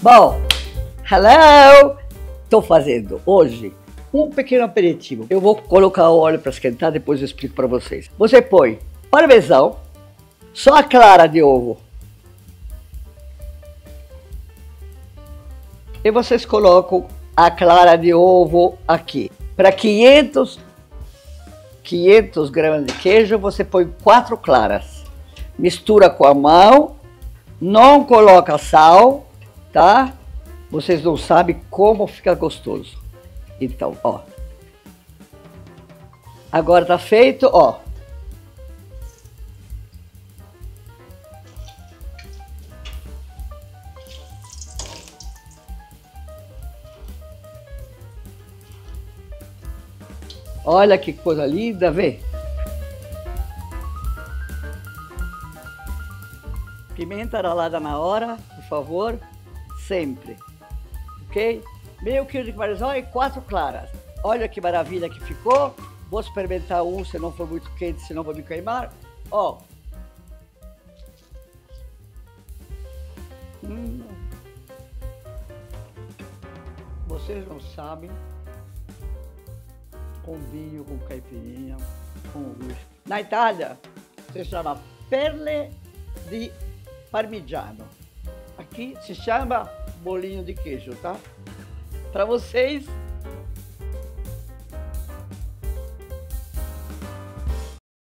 Bom, hello! Estou fazendo hoje um pequeno aperitivo. Eu vou colocar o óleo para esquentar, depois eu explico para vocês. Você põe parmesão, só a clara de ovo. E vocês colocam a clara de ovo aqui. Para 500 gramas de queijo, você põe 4 claras. Mistura com a mão, não coloca sal, tá? Vocês não sabem como fica gostoso. Então, ó. Agora tá feito, ó. Olha que coisa linda, vê? Pimenta ralada na hora, por favor, sempre, ok? Meio quilo de parmesão e 4 claras. Olha que maravilha que ficou. Vou experimentar um, se não for muito quente, senão vou me queimar. Ó. Vocês não sabem. Com vinho, com caipirinha, com whisky. Na Itália, se chama perle di parmigiano. Aqui se chama bolinho de queijo, tá? Para vocês,